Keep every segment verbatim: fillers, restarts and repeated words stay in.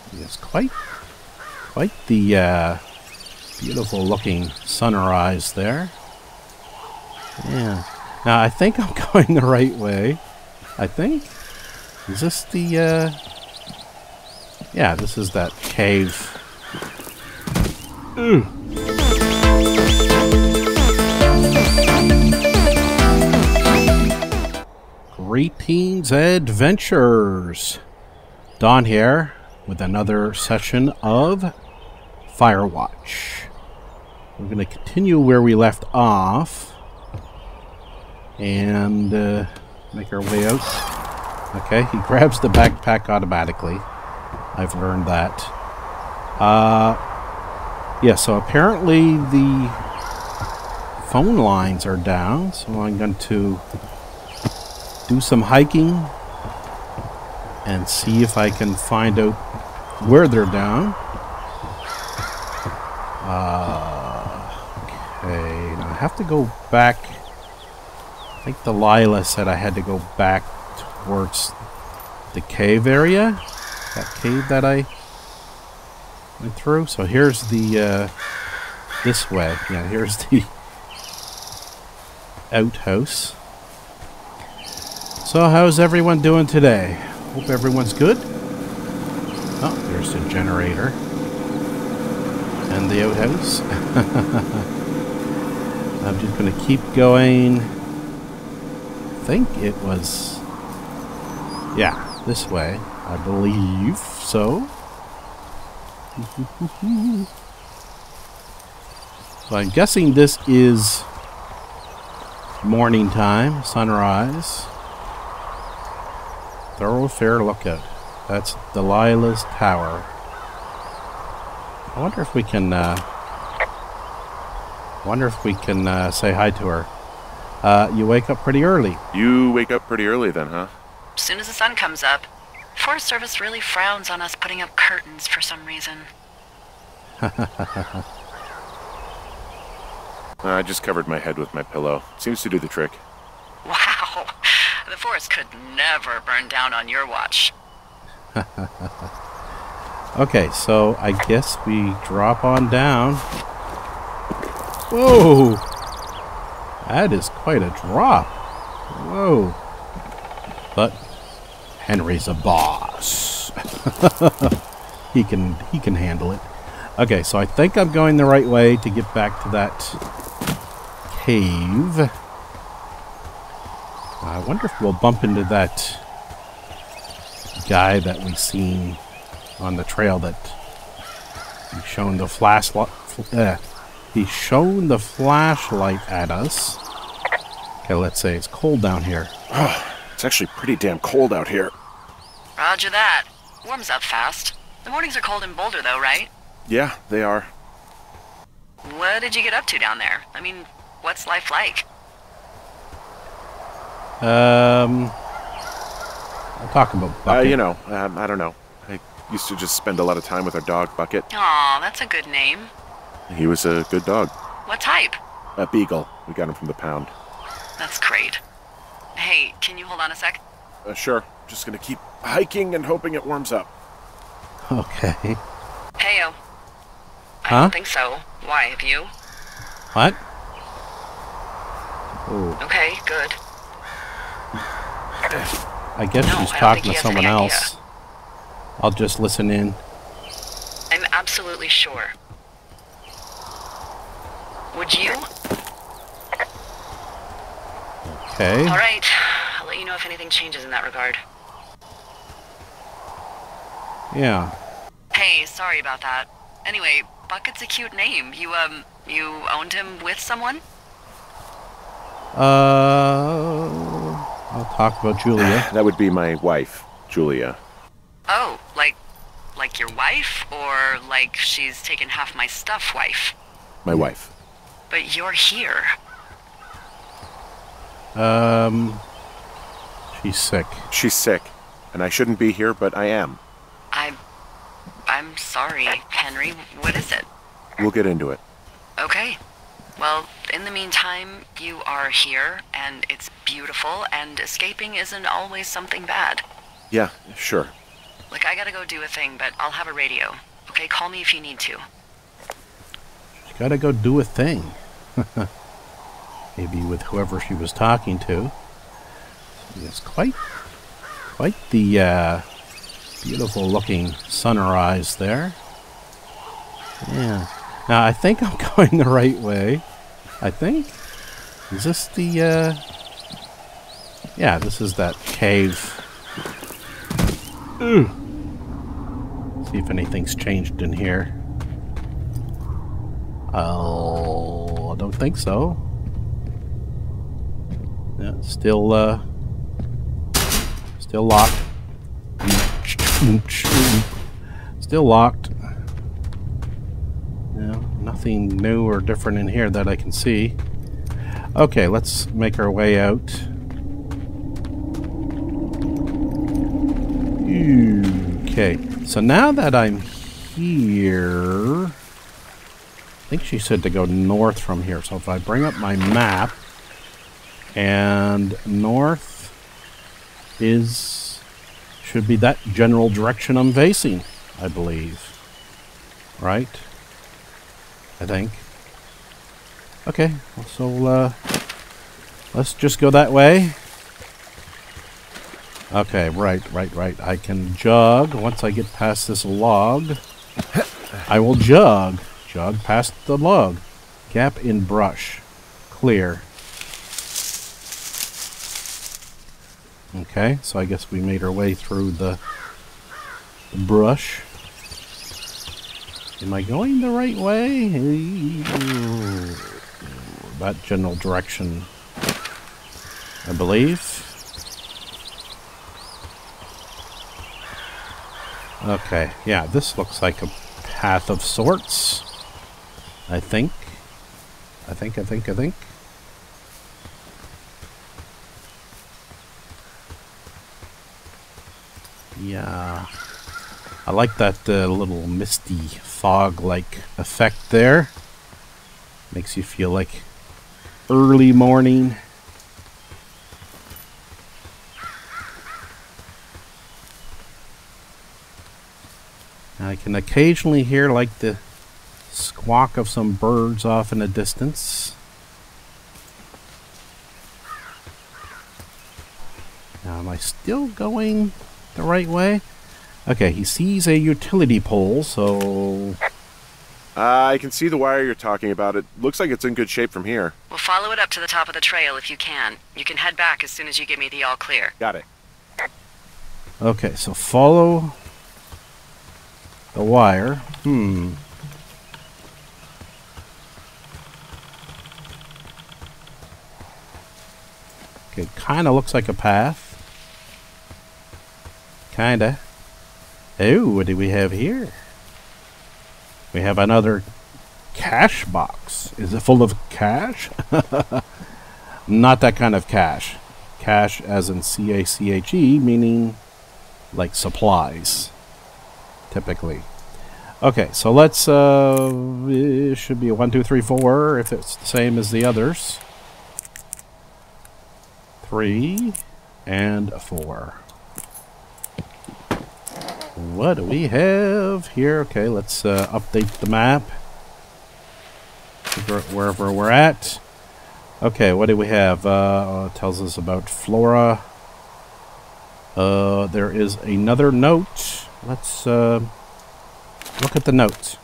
It's quite, quite the uh, beautiful looking sunrise there. Yeah. Now I think I'm going the right way. I think. Is this the? Uh... Yeah, this is that cave. Ooh. Greetings, adventurers. Don here with another session of Firewatch. We're going to continue where we left off and uh, make our way out. Okay, he grabs the backpack automatically. I've learned that. Uh, yeah, so apparently the phone lines are down, so I'm going to do some hiking and see if I can find out where they're down. Uh, okay, now I have to go back. I think Delilah said I had to go back towards the cave area. That cave that I went through. So here's the, uh, this way. Yeah, here's the outhouse. So how's everyone doing today? Hope everyone's good. Oh, there's the generator. And the outhouse. I'm just going to keep going. I think it was... Yeah, this way. I believe so. So I'm guessing this is morning time, sunrise. Thoroughfare lookout. That's Delilah's tower. I wonder if we can. Uh, wonder if we can uh, say hi to her. Uh, you wake up pretty early. You wake up pretty early then, huh? As soon as the sun comes up. Forest Service really frowns on us putting up curtains for some reason. I just covered my head with my pillow. Seems to do the trick. Wow. The forest could never burn down on your watch. Okay, so I guess we drop on down. Whoa! That is quite a drop. Whoa. But Henry's a boss. he can he can handle it. Okay, so I think I'm going the right way to get back to that cave. I wonder if we'll bump into that guy that we seen on the trail that he's shown the flashlight. Uh, he's shown the flashlight at us. Okay, let's say it's cold down here. It's actually pretty damn cold out here. Roger that. Warms up fast. The mornings are cold in Boulder, though, right? Yeah, they are. What did you get up to down there? I mean, what's life like? Um, I'll talk about Bucket. Uh, you know, um, I don't know. I used to just spend a lot of time with our dog, Bucket. Aw, that's a good name. He was a good dog. What type? A beagle. We got him from the pound. That's great. Hey, can you hold on a sec? Uh, sure. Just gonna keep hiking and hoping it warms up. Okay. Heyo. I Huh? don't think so. Why, have you? What? Oh. Okay, good. I guess No, she's I don't talking think he to has someone any idea. else. I'll just listen in. I'm absolutely sure. Would you? Okay. All right. I'll let you know if anything changes in that regard. Yeah. Hey, sorry about that. Anyway, Bucket's a cute name. You, um, you owned him with someone? Uh, I'll talk about Julia. That would be my wife, Julia. Oh, like, like your wife? Or like she's taken half my stuff wife? My wife. But you're here. Um, she's sick. She's sick, and I shouldn't be here, but I am. I... I'm sorry, Henry. What is it? We'll get into it. Okay. Well, in the meantime, you are here, and it's beautiful, and escaping isn't always something bad. Yeah, sure. Look, I gotta go do a thing, but I'll have a radio. Okay, call me if you need to. Gotta go do a thing. Maybe with whoever she was talking to. It's quite, quite the uh, beautiful looking sunrise there. Yeah. Now I think I'm going the right way. I think. Is this the? Uh... Yeah, this is that cave. Ooh. See if anything's changed in here. Oh, I don't think so. Yeah, still, uh, still locked. Still locked. Yeah, nothing new or different in here that I can see. Okay, let's make our way out. Okay, so now that I'm here, I think she said to go north from here. So if I bring up my map, and north is, should be that general direction I'm facing, I believe. Right? I think. Okay, so uh, let's just go that way. Okay, right, right, right. I can jog. Once I get past this log, I will jog. Jog past the log. Gap in brush. Clear. Okay, so I guess we made our way through the, the brush. Am I going the right way? That general direction, I believe. Okay, yeah, this looks like a path of sorts. I think. I think, I think, I think. Yeah. I like that uh, little misty fog-like effect there. Makes you feel like early morning. I can occasionally hear like the squawk of some birds off in the distance. Now, am I still going the right way? Okay, he sees a utility pole, so... Uh, I can see the wire you're talking about. It looks like it's in good shape from here. We'll follow it up to the top of the trail if you can. You can head back as soon as you give me the all clear. Got it. Okay, so follow the wire. Hmm. Okay, kind of looks like a path. Kinda. Oh, what do we have here? We have another cash box. Is it full of cash? Not that kind of cash. Cash as in C A C H E, meaning like supplies, typically. Okay, so let's, uh, it should be a one, two, three, four, if it's the same as the others. Three and a four. What do we have here? Okay, let's uh, update the map. Figure out wherever we're at. Okay, what do we have? Uh, it tells us about flora. Uh, there is another note. Let's uh, look at the notes.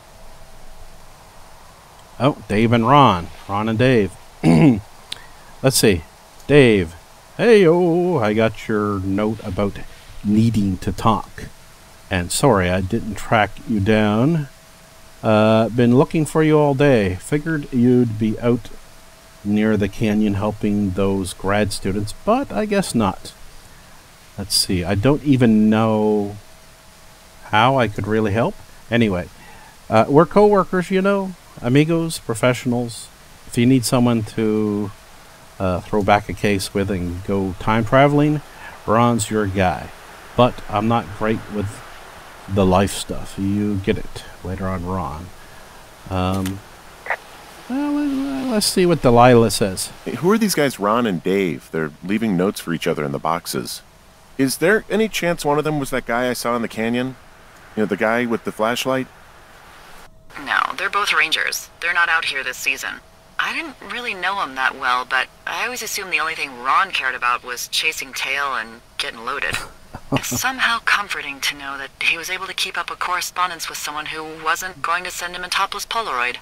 Oh, Dave and Ron. Ron and Dave. Let's see. Dave. Hey-o, I got your note about needing to talk. And sorry, I didn't track you down. Uh, been looking for you all day. Figured you'd be out near the canyon helping those grad students, but I guess not. Let's see, I don't even know how I could really help. Anyway, uh, we're co-workers, you know, amigos, professionals. If you need someone to uh, throw back a case with and go time traveling, Ron's your guy. But I'm not great with the life stuff. You get it later on, Ron. Um, well, let's see what Delilah says. Hey, who are these guys, Ron and Dave? They're leaving notes for each other in the boxes. Is there any chance one of them was that guy I saw in the canyon? You know, the guy with the flashlight? No, they're both rangers. They're not out here this season. I didn't really know him that well, but I always assumed the only thing Ron cared about was chasing tail and getting loaded. It's somehow comforting to know that he was able to keep up a correspondence with someone who wasn't going to send him a topless Polaroid.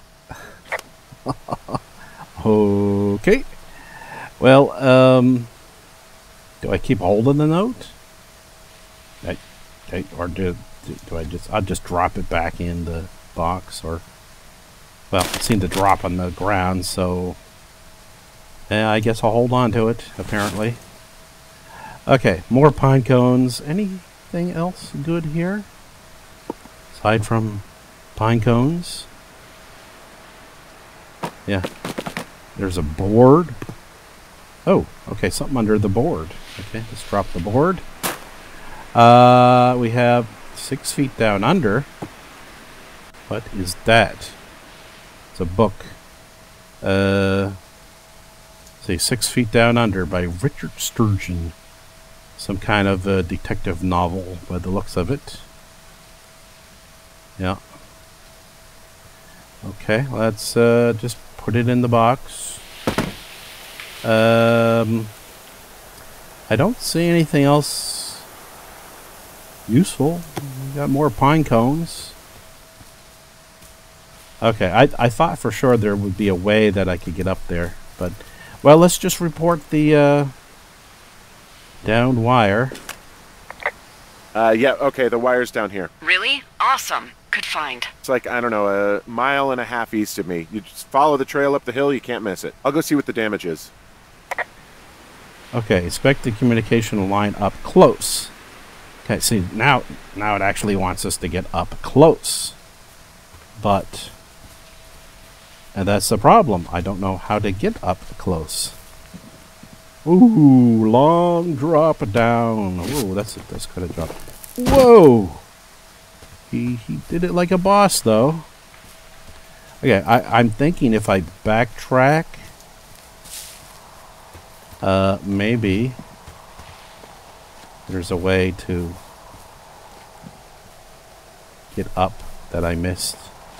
Okay. Well, um... do I keep holding the note? I, I, or do, do I just... I'll just drop it back in the box, or... Well, it seemed to drop on the ground, so... Yeah, I guess I'll hold on to it, apparently. Okay, more pine cones. Anything else good here? Aside from pine cones? Yeah. There's a board. Oh, okay, something under the board. Okay, let's drop the board. Uh, we have six feet down under. What is that? It's a book. Uh, say Six Feet Down Under by Richard Sturgeon. Some kind of uh, detective novel by the looks of it. Yeah. Okay, let's uh, just put it in the box. Um, I don't see anything else useful. We got more pine cones. Okay, I, I thought for sure there would be a way that I could get up there, but... Well, let's just report the, uh... downed wire. Uh, yeah, okay, the wire's down here. Really? Awesome. Good find. It's like, I don't know, a mile and a half east of me. You just follow the trail up the hill, you can't miss it. I'll go see what the damage is. Okay, expect the communication line up close. Okay, see, now, now it actually wants us to get up close. But... And that's the problem. I don't know how to get up close. Ooh, long drop down. Ooh, that's it. That's kind of drop. Whoa! He he did it like a boss, though. Okay, I I'm thinking if I backtrack, uh, maybe there's a way to get up that I missed.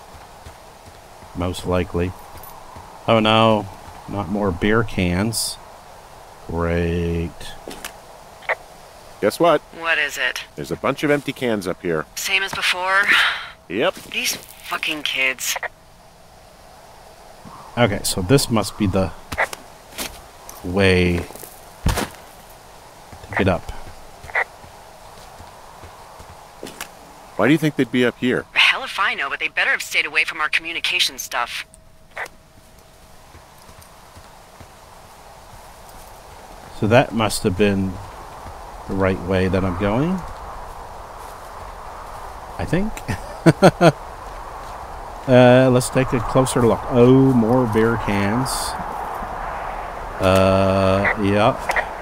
Most likely. Oh no, not more beer cans. Great. Guess what? What is it? There's a bunch of empty cans up here. Same as before? Yep. These fucking kids. Okay, so this must be the way to get up. Why do you think they'd be up here? Hell if I know, but they better have stayed away from our communication stuff. So that must have been the right way that I'm going. I think. uh, let's take a closer look. Oh, more beer cans. Uh, yep.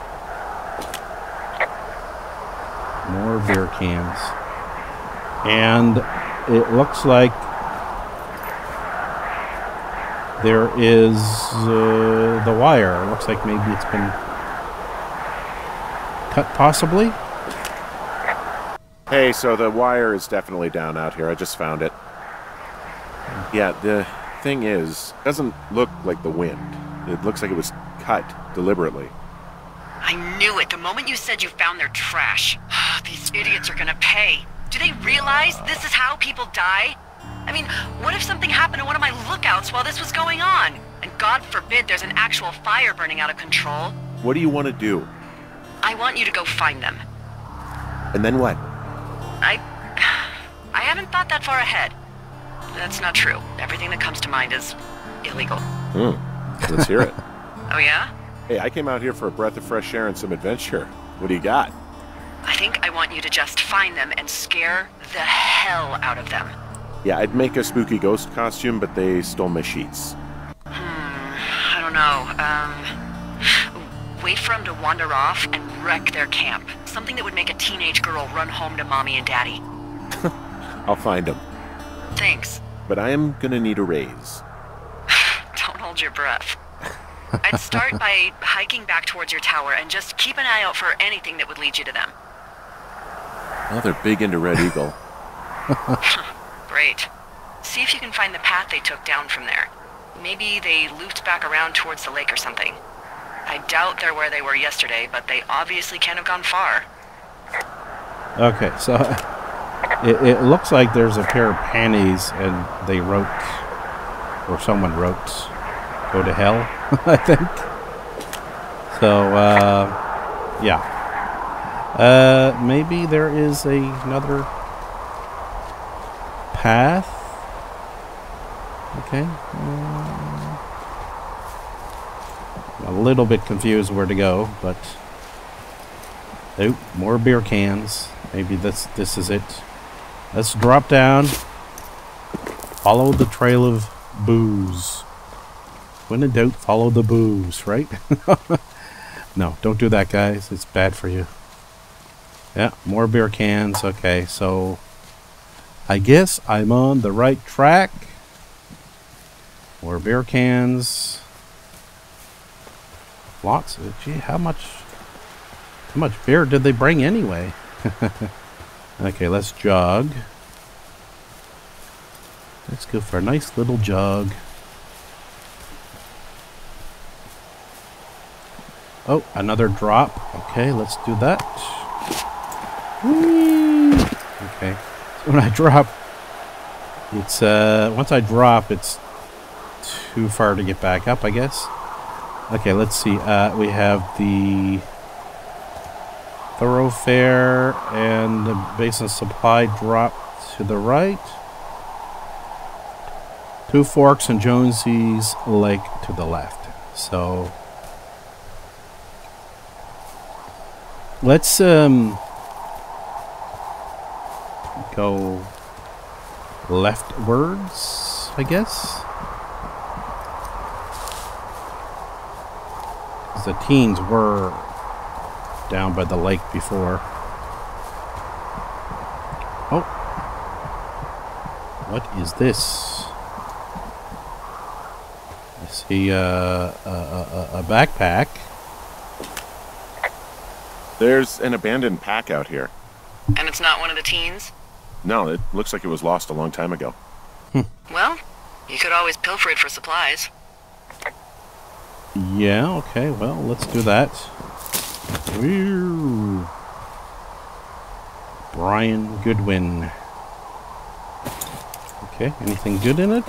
More beer cans. And it looks like there is uh, the wire. It looks like maybe it's been cut, possibly. Hey, so the wire is definitely down out here. I just found it. Yeah, the thing is, it doesn't look like the wind. It looks like it was cut deliberately. I knew it the moment you said you found their trash. These idiots are gonna pay. Do they realize this is how people die? I mean, what if something happened to one of my lookouts while this was going on? And God forbid there's an actual fire burning out of control. What do you want to do? I want you to go find them. And then what? I... I haven't thought that far ahead. That's not true. Everything that comes to mind is illegal. Hmm. Let's hear it. Oh yeah? Hey, I came out here for a breath of fresh air and some adventure. What do you got? I think I want you to just find them and scare the hell out of them. Yeah, I'd make a spooky ghost costume, but they stole my sheets. Hmm, I don't know. Um, wait for them to wander off and wreck their camp. Something that would make a teenage girl run home to mommy and daddy. I'll find them. Thanks. But I am gonna need a raise. Don't hold your breath. I'd start by hiking back towards your tower and just keep an eye out for anything that would lead you to them. Well, they're big into Red Eagle. Great. See if you can find the path they took down from there. Maybe they looped back around towards the lake or something. I doubt they're where they were yesterday, but they obviously can't have gone far. Okay, so it, it looks like there's a pair of panties and they wrote, or someone wrote, go to hell, I think. So, uh, yeah. Uh, maybe there is a, another path. Okay. Uh, a little bit confused where to go, but oh, more beer cans. Maybe this this is it. Let's drop down. Follow the trail of booze. When in doubt, follow the booze, right? No, don't do that, guys. It's bad for you. Yeah, more beer cans. Okay, so I guess I'm on the right track. More beer cans. Lots of, gee, how much how much beer did they bring anyway? Okay, let's jog. Let's go for a nice little jog. Oh, another drop. Okay, let's do that. Whee! Okay, so when I drop, it's uh once I drop, it's too far to get back up, I guess. Okay, let's see. Uh, we have the thoroughfare and the basin supply drop to the right. Two Forks and Jonesy's Lake to the left. So let's um go leftwards, I guess. The teens were down by the lake before. Oh, what is this? I see uh, a, a, a backpack. There's an abandoned pack out here. And it's not one of the teens? No, it looks like it was lost a long time ago. Well, you could always pilfer it for supplies. Yeah, okay, well, let's do that. Woo. Brian Goodwin. Okay, anything good in it?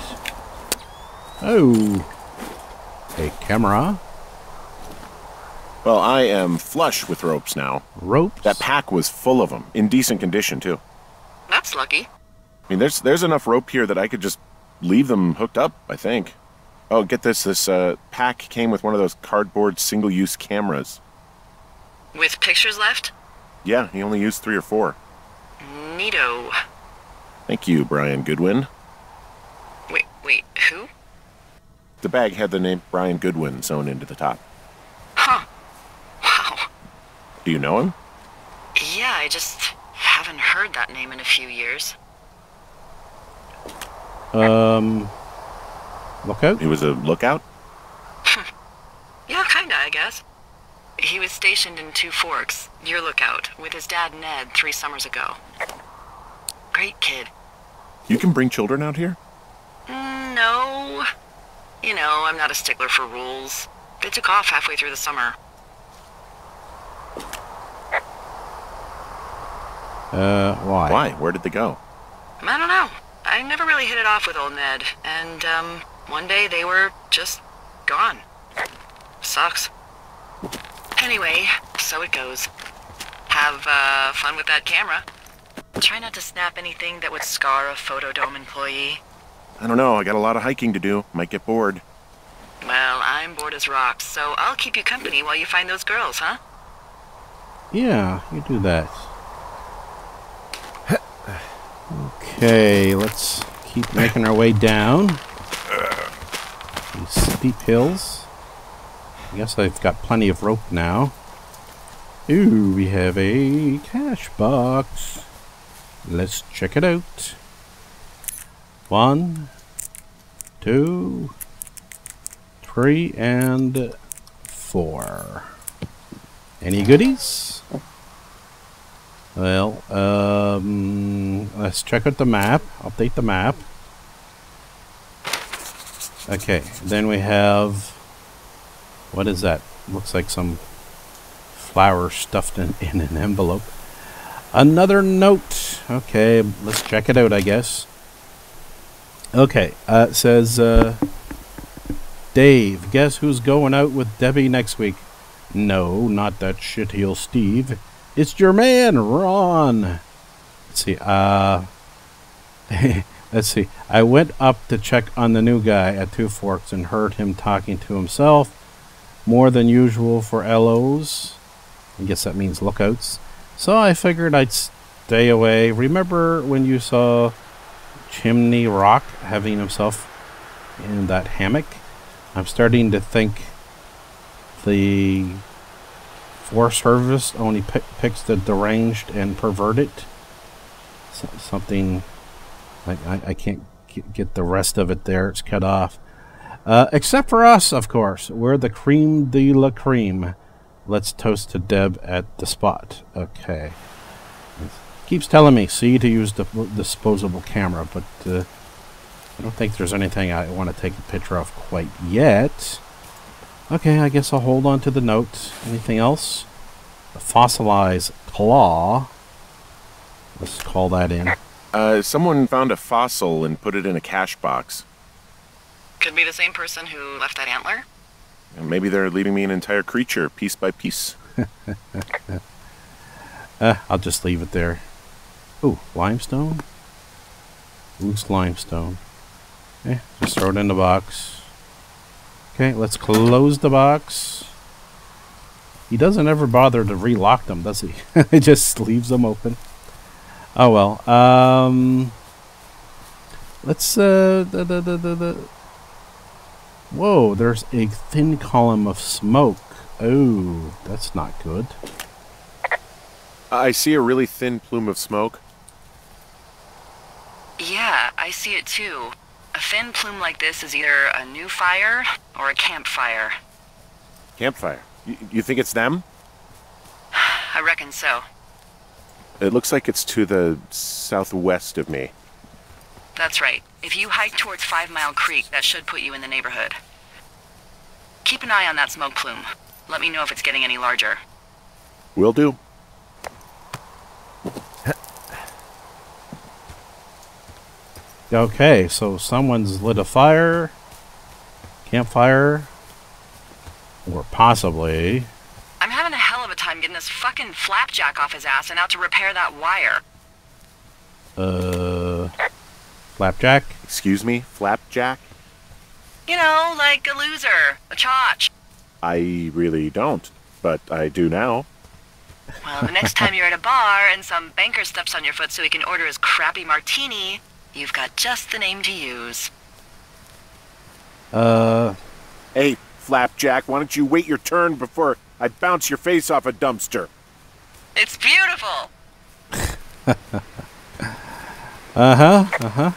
Oh, a camera. Well, I am flush with ropes now. Ropes? That pack was full of them, in decent condition, too. That's lucky. I mean, there's there's enough rope here that I could just leave them hooked up, I think. Oh, get this. This uh, pack came with one of those cardboard single-use cameras. With pictures left? Yeah, he only used three or four. Neato. Thank you, Brian Goodwin. Wait, wait, who? The bag had the name Brian Goodwin sewn into the top. Huh. Wow. Do you know him? Yeah, I just haven't heard that name in a few years. Um... Lookout? He was a lookout? Yeah, kinda, I guess. He was stationed in Two Forks, your lookout, with his dad Ned three summers ago. Great kid. You can bring children out here? Mm, no. You know, I'm not a stickler for rules. They took off halfway through the summer. Uh, why? Why? Where did they go? I don't know. I never really hit it off with old Ned, and, um, one day they were just gone. Sucks. Anyway, so it goes. Have, uh, fun with that camera. Try not to snap anything that would scar a Photodome employee. I don't know. I got a lot of hiking to do. Might get bored. Well, I'm bored as rocks, so I'll keep you company while you find those girls, huh? Yeah, you do that. Okay, let's keep making our way down these steep hills. I guess I've got plenty of rope now. Ooh, we have a cash box. Let's check it out. One, two, three, and four. Any goodies? Well, um, let's check out the map. Update the map. Okay, then we have... What is that? Looks like some flour stuffed in, in an envelope. Another note. Okay, let's check it out, I guess. Okay, uh, it says, uh, Dave, guess who's going out with Debbie next week? No, not that shitheel Steve. It's your man, Ron. Let's see, uh, let's see. I went up to check on the new guy at Two Forks and heard him talking to himself. More than usual for L Os. I guess that means lookouts. So I figured I'd stay away. Remember when you saw Chimney Rock having himself in that hammock? I'm starting to think the Forest Service only pick, picks the deranged and perverted. So, something like I, I can't get the rest of it there. It's cut off. Uh, except for us, of course. We're the cream de la cream. Let's toast to Deb at the spot. Okay. Keeps telling me, see, to use the disposable camera, but uh, I don't think there's anything I want to take a picture of quite yet. Okay, I guess I'll hold on to the note. Anything else? The fossilized claw. Let's call that in. Uh, someone found a fossil and put it in a cache box. Could be the same person who left that antler. Maybe they're leaving me an entire creature, piece by piece. uh, I'll just leave it there. Ooh, limestone? Loose limestone. Okay, just throw it in the box. Okay, let's close the box. He doesn't ever bother to relock them, does he? He just leaves them open. Oh well. Um, let's... Uh, the, the, the, the, the Whoa, there's a thin column of smoke. Oh, that's not good. I see a really thin plume of smoke. Yeah, I see it too. A thin plume like this is either a new fire or a campfire. Campfire? You, you think it's them? I reckon so. It looks like it's to the southwest of me. That's right. If you hike towards Five Mile Creek, that should put you in the neighborhood. Keep an eye on that smoke plume. Let me know if it's getting any larger. Will do. Okay, so someone's lit a fire. Campfire. Or possibly... I'm having a hell of a time getting this fucking flapjack off his ass and out to repair that wire. Uh... Flapjack? Excuse me? Flapjack? You know, like a loser. A chotch. I really don't, but I do now. Well, the next time you're at a bar and some banker steps on your foot so he can order his crappy martini, you've got just the name to use. Uh... Hey, Flapjack, why don't you wait your turn before I bounce your face off a dumpster? It's beautiful! Uh-huh, uh-huh.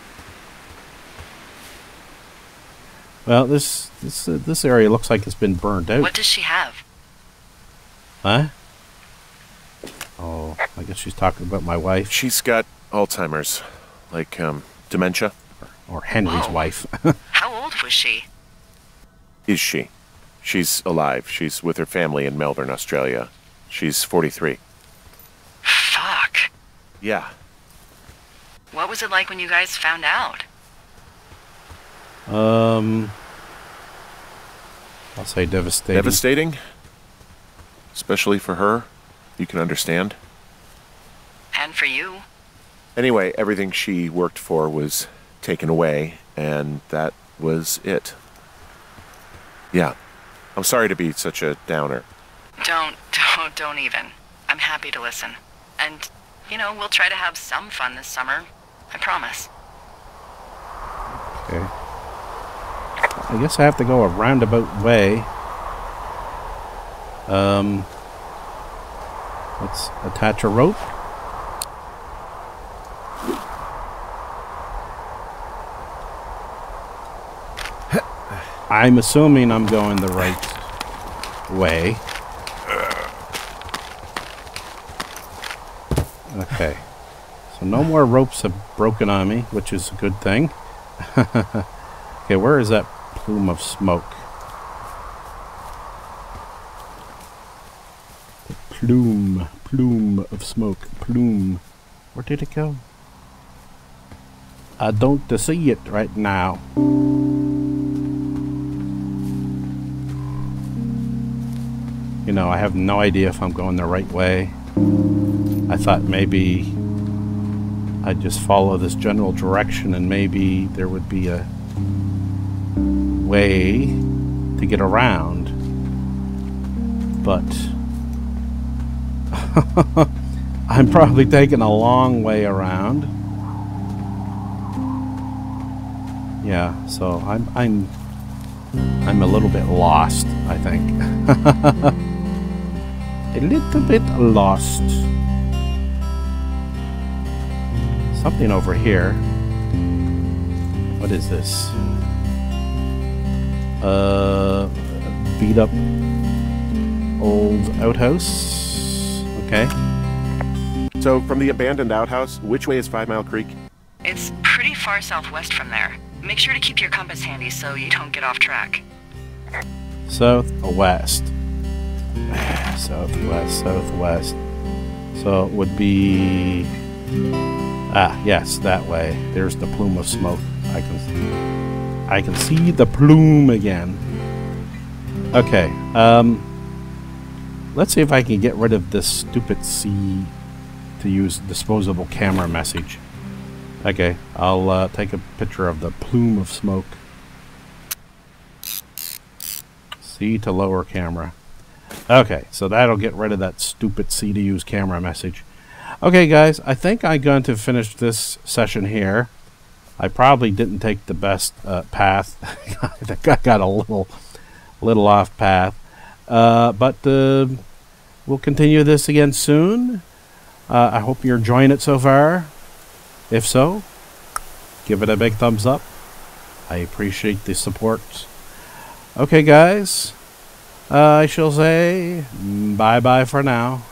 Well, this this uh, this area looks like it's been burned out. What does she have? Huh? Oh, I guess she's talking about my wife. She's got Alzheimer's, like um, dementia. Or, or Henry's Whoa. wife. How old was she? Is she? She's alive. She's with her family in Melbourne, Australia. She's forty-three. Fuck. Yeah. What was it like when you guys found out? Um, I'll say devastating. Devastating? Especially for her. You can understand. And for you? Anyway, everything she worked for was taken away, and that was it. Yeah. I'm sorry to be such a downer. Don't, don't, don't even. I'm happy to listen. And, you know, we'll try to have some fun this summer. I promise. Okay. I guess I have to go a roundabout way. Um, let's attach a rope. I'm assuming I'm going the right way. Okay. So no more ropes have broken on me, which is a good thing. Okay, where is that plume of smoke? The plume, plume of smoke, plume. Where did it go? I don't see it right now. You know, I have no idea if I'm going the right way. I thought maybe I'd just follow this general direction and maybe there would be a way to get around. But I'm probably taking a long way around. Yeah, so I'm I'm I'm a little bit lost, I think. A little bit lost. Something over here. What is this? Uh, beat up old outhouse. Okay. So, from the abandoned outhouse, which way is Five Mile Creek? It's pretty far southwest from there. Make sure to keep your compass handy so you don't get off track. Southwest. Southwest, southwest. So it would be... Ah, yes, that way. There's the plume of smoke. I can, I can see the plume again. Okay, um... let's see if I can get rid of this stupid C to use disposable camera message. Okay, I'll uh, take a picture of the plume of smoke. C to lower camera. Okay, so that'll get rid of that stupid C to use camera message. Okay, guys, I think I'm going to finish this session here. I probably didn't take the best uh, path. I think I got a little, little off path. Uh, but uh, we'll continue this again soon. Uh, I hope you're enjoying it so far. If so, give it a big thumbs up. I appreciate the support. Okay, guys, uh, I shall say bye-bye for now.